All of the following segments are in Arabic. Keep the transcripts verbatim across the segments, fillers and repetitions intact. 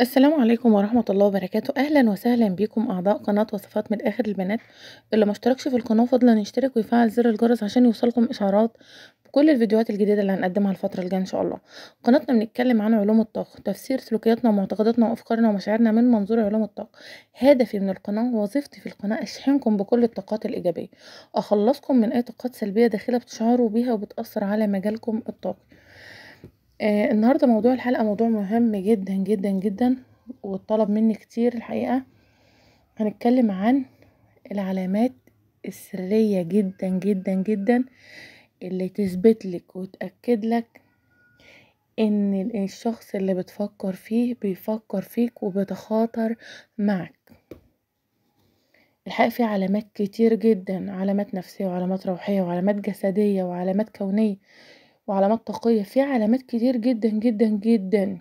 السلام عليكم ورحمة الله وبركاته. أهلا وسهلا بكم أعضاء قناة وصفات من آخر البنات. اللي مشتركش في القناة فضلا يشترك ويفعل زر الجرس عشان يوصلكم إشعارات بكل الفيديوهات الجديدة اللي هنقدمها الفترة الجاية إن شاء الله. قناتنا بنتكلم عن علوم الطاقة، تفسير سلوكياتنا ومعتقداتنا وأفكارنا ومشاعرنا من منظور علوم الطاقة. هدفي من القناة ووظيفتي في القناة أشحنكم بكل الطاقات الإيجابية، أخلصكم من أي طاقات سلبية داخلة بتشعروا بيها وبتأثر على مجالكم الطاقي. آه النهاردة موضوع الحلقة موضوع مهم جدا جدا جدا واتطلب مني كتير الحقيقة. هنتكلم عن العلامات السرية جدا جدا جدا اللي تثبت لك وتأكد لك ان الشخص اللي بتفكر فيه بيفكر فيك وبيتخاطر معك. الحقيقة في علامات كتير جدا، علامات نفسية وعلامات روحية وعلامات جسدية وعلامات كونية وعلامات طاقية، في علامات كتير جدا جدا جدا.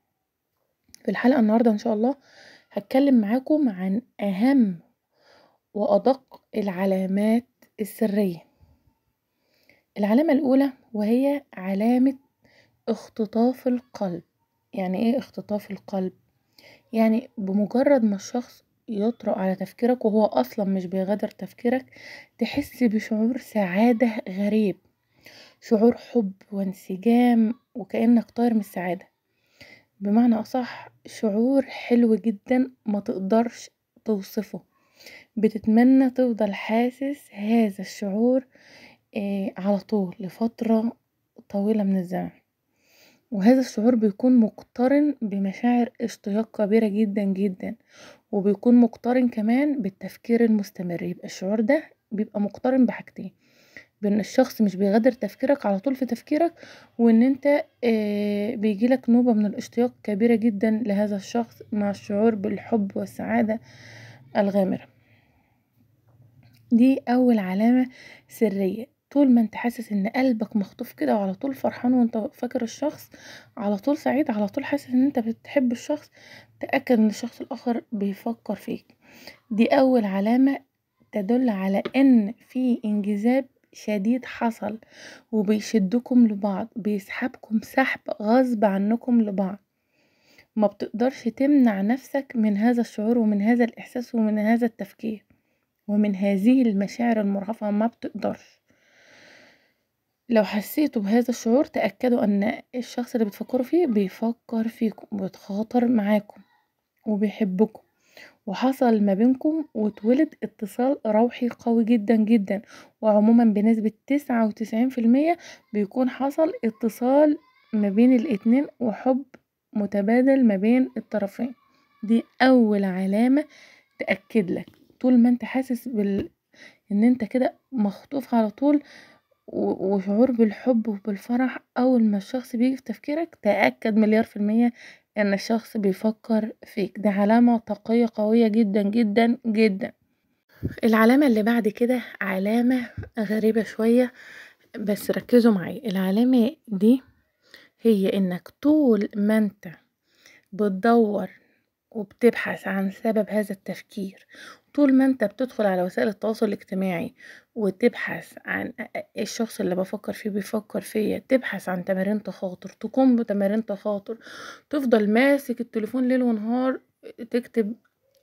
في الحلقة النهاردة ان شاء الله هتكلم معاكم عن اهم وادق العلامات السرية. العلامة الاولى وهي علامة اختطاف القلب. يعني ايه اختطاف القلب؟ يعني بمجرد ما الشخص يطرق على تفكيرك وهو اصلا مش بيغادر تفكيرك، تحس بشعور سعادة غريب، شعور حب وانسجام وكأنك طاير من السعادة. بمعنى اصح شعور حلو جدا ما تقدرش توصفه، بتتمنى تفضل حاسس هذا الشعور آه على طول لفترة طويلة من الزمن. وهذا الشعور بيكون مقترن بمشاعر اشتياق كبيرة جدا جدا، وبيكون مقترن كمان بالتفكير المستمر. يبقى الشعور ده بيبقى مقترن بحاجتين، بان الشخص مش بيغادر تفكيرك على طول في تفكيرك، وان انت آه بيجيلك نوبة من الاشتياق كبيرة جدا لهذا الشخص مع الشعور بالحب والسعادة الغامرة. دي اول علامة سرية. طول ما انت حاسس ان قلبك مخطوف كده وعلى طول فرحان وانت فاكر الشخص، على طول سعيد، على طول حاسس ان انت بتحب الشخص، تأكد ان الشخص الاخر بيفكر فيك. دي اول علامة تدل على ان في انجذاب شديد حصل وبيشدكم لبعض، بيسحبكم سحب غصب عنكم لبعض. ما بتقدرش تمنع نفسك من هذا الشعور ومن هذا الاحساس ومن هذا التفكير ومن هذه المشاعر المرهفة، ما بتقدرش. لو حسيتوا بهذا الشعور تأكدوا ان الشخص اللي بتفكروا فيه بيفكر فيكم وبيتخاطر معاكم وبيحبكم، وحصل ما بينكم واتولد اتصال روحي قوي جدا جدا. وعموما بنسبة تسعة وتسعين في المية بيكون حصل اتصال ما بين الاتنين وحب متبادل ما بين الطرفين. دي اول علامة تأكد لك. طول ما انت حاسس بال ان انت كده مخطوف على طول و- وشعور بالحب وبالفرح اول ما الشخص بيجي في تفكيرك، تأكد مليار في المية ان الشخص بيفكر فيك. ده علامة طاقية قوية جدا جدا جدا. العلامة اللي بعد كده علامة غريبة شوية، بس ركزوا معي. العلامة دي هي انك طول ما انت بتدور وبتبحث عن سبب هذا التفكير، طول ما انت بتدخل على وسائل التواصل الاجتماعي وتبحث عن الشخص اللي بفكر فيه بيفكر فيا، تبحث عن تمارين تخاطر، تقوم بتمارين تخاطر، تفضل ماسك التليفون ليل ونهار تكتب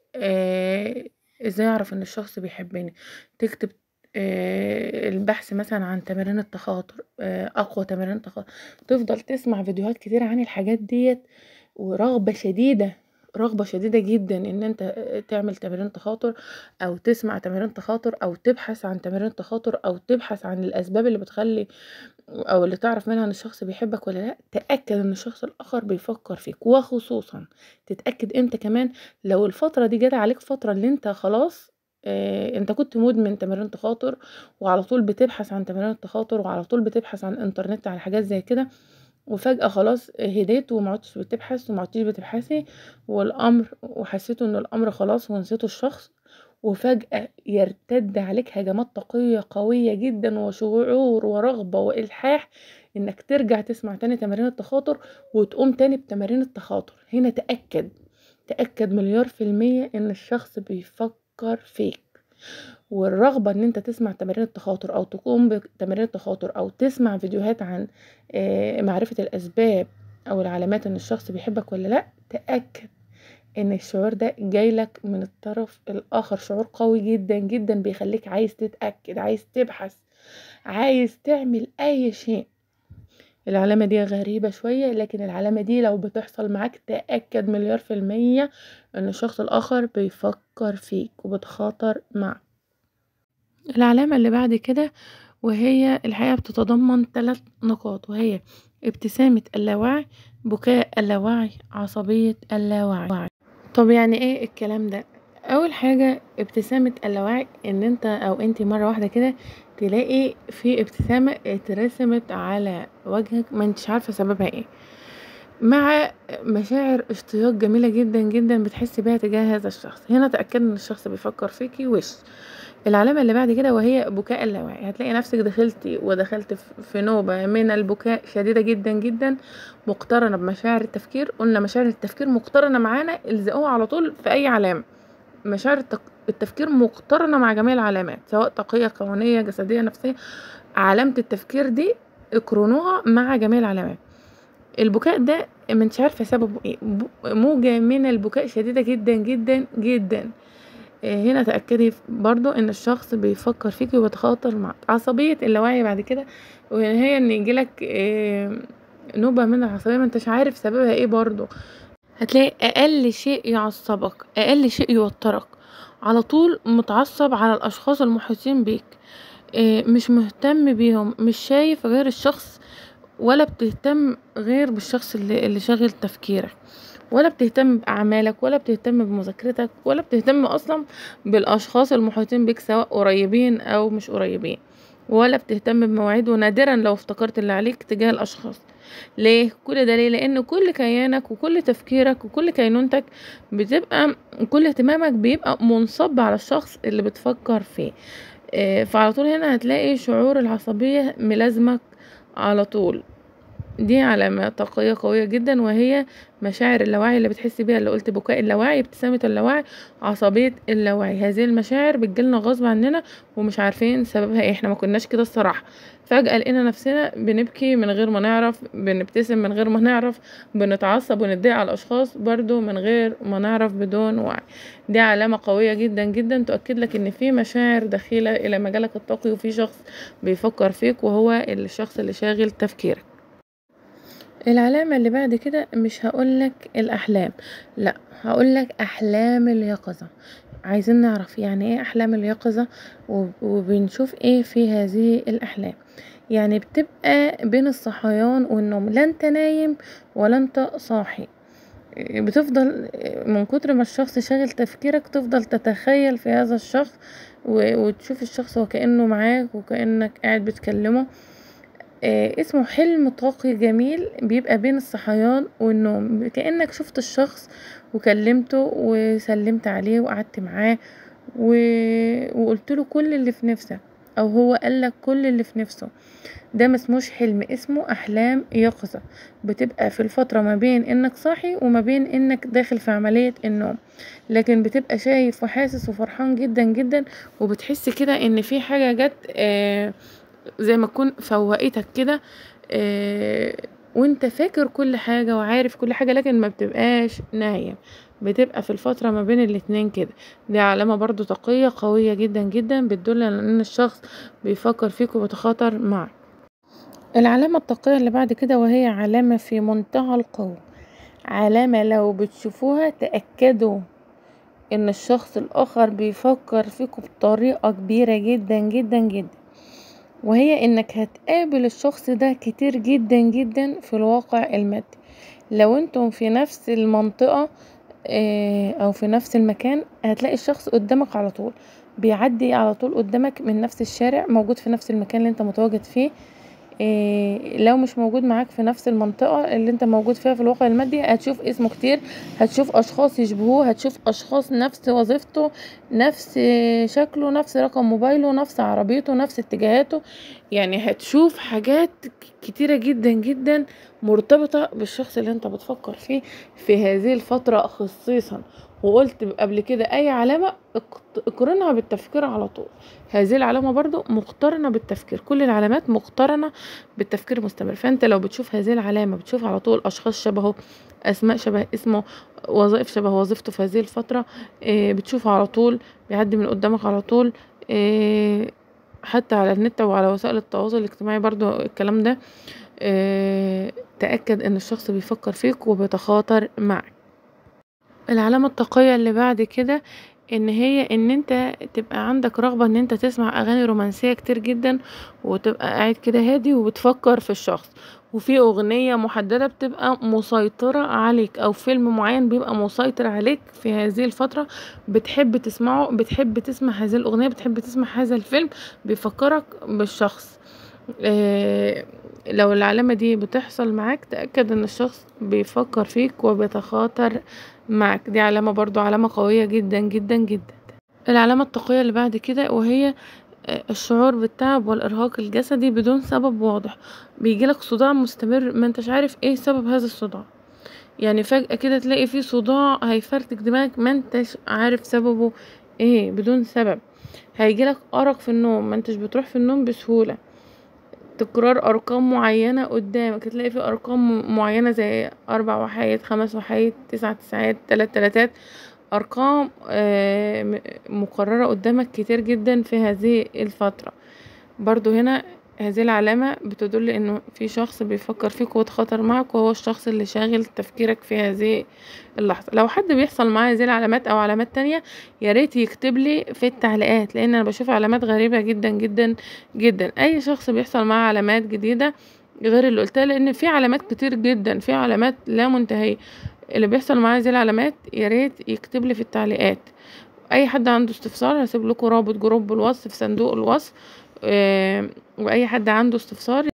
آه ازاي اعرف ان الشخص بيحبني، تكتب آه البحث مثلا عن تمارين التخاطر، آه اقوى تمارين تخاطر، تفضل تسمع فيديوهات كتير عن الحاجات ديت، ورغبة شديدة، رغبة شديدة جدا ان انت تعمل تمارين تخاطر او تسمع تمارين تخاطر او تبحث عن تمارين تخاطر او تبحث عن الاسباب اللي بتخلي او اللي تعرف منها ان الشخص بيحبك ولا لا. تأكد ان الشخص الاخر بيفكر فيك، وخصوصا تتأكد امتى كمان؟ لو الفترة دي جت عليك فترة اللي انت خلاص اه انت كنت مدمن تمارين تخاطر وعلى طول بتبحث عن تمارين التخاطر وعلى طول بتبحث عن انترنت على حاجات زي كده، وفجأة خلاص هديت وما عدتش بتبحث وما عدتيش بتبحثي والامر وحسيتوا ان الامر خلاص ونسيتوا الشخص، وفجأة يرتد عليك هجمات طاقية قوية جدا وشعور ورغبة وإلحاح انك ترجع تسمع تاني تمارين التخاطر وتقوم تاني بتمارين التخاطر. هنا تأكد، تأكد مليار في المية ان الشخص بيفكر فيك. والرغبة ان انت تسمع تمارين التخاطر او تقوم بتمارين التخاطر او تسمع فيديوهات عن آه، معرفة الاسباب او العلامات ان الشخص بيحبك ولا لا، تأكد ان الشعور ده جايلك من الطرف الاخر، شعور قوي جدا جدا بيخليك عايز تتأكد، عايز تبحث، عايز تعمل اي شيء. العلامة دي غريبة شوية، لكن العلامة دي لو بتحصل معاك تأكد مليار في المية ان الشخص الاخر بيفكر فيك وبتخاطر معك. العلامة اللي بعد كده وهي الحقيقة بتتضمن ثلاث نقاط، وهي ابتسامة اللاوعي، بكاء اللاوعي، عصبية اللاوعي. طب يعني ايه الكلام ده؟ اول حاجة ابتسامة اللاوعي ان انت او انتي مرة واحدة كده تلاقي في ابتسامة اترسمت على وجهك ما انتش عارفة سببها ايه، مع مشاعر اشتياق جميلة جدا جدا بتحسي بيها تجاه هذا الشخص. هنا تأكد ان الشخص بيفكر فيكي وش. العلامة اللي بعد كده وهي بكاء اللاواعي، هتلاقي نفسك دخلتي ودخلت في نوبة من البكاء شديدة جدا جدا مقترنة بمشاعر التفكير. قلنا مشاعر التفكير مقترنة معانا، الزقوها على طول في اي علامة. مشاعر التفكير مقترنة مع جميع العلامات، سواء طاقية، كونية، جسدية، نفسية. علامة التفكير دي اقرنوها مع جميع العلامات. البكاء ده مش عارفة سببه ايه، موجة من البكاء شديدة جدا جدا جدا. هنا تأكدي برضو ان الشخص بيفكر فيكي وبيتخاطر معك. عصبية اللاوعي بعد كده وهي ان يجيلك نوبة من العصبية ما انتش عارف سببها ايه. برضو هتلاقي اقل شيء يعصبك، اقل شيء يوترك، على طول متعصب على الاشخاص المحيطين بيك، مش مهتم بيهم، مش شايف غير الشخص، ولا بتهتم غير بالشخص اللي, اللي شاغل تفكيرك، ولا بتهتم بأعمالك، ولا بتهتم بمذاكرتك، ولا بتهتم أصلا بالأشخاص المحيطين بك سواء قريبين أو مش قريبين، ولا بتهتم بمواعيد، ونادرا لو افتكرت اللي عليك تجاه الأشخاص. ليه كل ده؟ ليه؟ لأن كل كيانك وكل تفكيرك وكل كينونتك بتبقى، كل اهتمامك بيبقى منصب على الشخص اللي بتفكر فيه. فعلى طول هنا هتلاقي شعور العصبية ملازمك على طول. دي علامة طاقية قوية جدا، وهي مشاعر اللاواعي اللي بتحسي بيها، اللي قلت بكاء اللاواعي، ابتسامة اللاواعي، عصبية اللاواعي. هذه المشاعر بتجيلنا غصب عننا ومش عارفين سببها ايه. احنا ما كناش كده الصراحة، فجأة لقينا نفسنا بنبكي من غير ما نعرف، بنبتسم من غير ما نعرف، بنتعصب ونتضايق على الاشخاص برضو من غير ما نعرف، بدون وعي. دي علامة قوية جدا جدا تؤكد لك ان في مشاعر دخيلة الى مجالك الطاقي، وفي شخص بيفكر فيك وهو الشخص اللي شاغل تفكيرك. العلامة اللي بعد كده مش هقولك الأحلام، لا هقولك أحلام اليقظة. عايزين نعرف يعني ايه أحلام اليقظة، وبنشوف ايه في هذه الأحلام. يعني بتبقى بين الصحيان والنوم، لا انت نايم ولا انت صاحي، بتفضل من كتر ما الشخص شاغل تفكيرك تفضل تتخيل في هذا الشخص، وتشوف الشخص وكأنه معاك وكأنك قاعد بتكلمه. آه اسمه حلم طاقي جميل، بيبقى بين الصحيان والنوم، كأنك شفت الشخص وكلمته وسلمت عليه وقعدت معاه و... وقلت له كل اللي في نفسك، او هو قالك كل اللي في نفسه. ده مسموش حلم، اسمه احلام يقظة. بتبقى في الفترة ما بين انك صاحي وما بين انك داخل في عملية النوم، لكن بتبقى شايف وحاسس وفرحان جدا جدا، وبتحس كده ان في حاجة جت آه زي ما تكون فوقتك كده، آه وانت فاكر كل حاجة وعارف كل حاجة، لكن ما بتبقاش نايم، بتبقى في الفترة ما بين الاتنين كده. دي علامة برضو طاقية قوية جدا جدا بتدل على ان الشخص بيفكر فيك وبيتخاطر معك. العلامة الطاقية اللي بعد كده وهي علامة في منتهى القوة، علامة لو بتشوفوها تأكدوا ان الشخص الاخر بيفكر فيكم بطريقة كبيرة جدا جدا جدا، وهي انك هتقابل الشخص ده كتير جدا جدا في الواقع المادي. لو انتم في نفس المنطقة او في نفس المكان هتلاقي الشخص قدامك على طول، بيعدي على طول قدامك من نفس الشارع، موجود في نفس المكان اللي انت متواجد فيه. إيه لو مش موجود معاك في نفس المنطقة اللي انت موجود فيها في الواقع المادي، هتشوف اسمه كتير، هتشوف اشخاص يشبهوه، هتشوف اشخاص نفس وظيفته، نفس شكله، نفس رقم موبايله، نفس عربيته، نفس اتجاهاته. يعني هتشوف حاجات كتيرة جدا جدا مرتبطة بالشخص اللي انت بتفكر فيه في هذه الفترة خصيصا. وقلت قبل كده اي علامة اقرنها بالتفكير على طول. هذه العلامة برضو مقترنة بالتفكير، كل العلامات مقترنة بالتفكير مستمر. فانت لو بتشوف هذه العلامة بتشوف على طول اشخاص شبهه، اسماء شبه اسمه، وظائف شبه وظيفته في هذه الفترة، اه بتشوفه على طول بيعدي من قدامك على طول، اه حتى على النت وعلى وسائل التواصل الاجتماعي برضو الكلام ده، اه تأكد ان الشخص بيفكر فيك وبيتخاطر معك. العلامة التقية اللي بعد كده ان هي ان انت تبقى عندك رغبة ان انت تسمع اغاني رومانسية كتير جدا، وتبقى قاعد كده هادي وبتفكر في الشخص، وفي اغنية محددة بتبقى مسيطرة عليك، او فيلم معين بيبقى مسيطر عليك في هذه الفترة بتحب تسمعه، بتحب تسمع هذه الاغنية، بتحب تسمع هذا الفيلم بيفكرك بالشخص. إيه لو العلامة دي بتحصل معاك تأكد ان الشخص بيفكر فيك وبيتخاطر معك، دي علامة برضو علامة قوية جدا جدا جدا. العلامة التقوية اللي بعد كده وهي الشعور بالتعب والإرهاق الجسدي بدون سبب واضح، بيجيلك صداع مستمر ما انتش عارف ايه سبب هذا الصداع، يعني فجأة كده تلاقي فيه صداع هيفرتك دماغك ما انتش عارف سببه ايه بدون سبب. هيجيلك أرق في النوم، ما انتش بتروح في النوم بسهولة. تكرار ارقام معينة قدامك، تلاقي في ارقام معينة زي اربع وحايد، خمس وحايد، تسع تسعات، تلات تلاتات، ارقام مقررة قدامك كتير جدا في هذه الفترة. برضو هنا هذه العلامة بتدل انه في شخص بيفكر فيك ويتخاطر معك، وهو الشخص اللي شاغل تفكيرك في هذه اللحظة. لو حد بيحصل معاه هذه العلامات او علامات تانية ياريت يكتب لي في التعليقات، لان انا بشوف علامات غريبة جدا جدا جدا. اي شخص بيحصل معاه علامات جديدة غير اللي قلتها، لان في علامات كتير جدا، في علامات لا منتهية. اللي بيحصل معاه هذه العلامات ياريت يكتب لي في التعليقات. اي حد عنده استفسار هسيب لكم رابط جروب الوصف في صندوق الوصف، واي حد عنده استفسار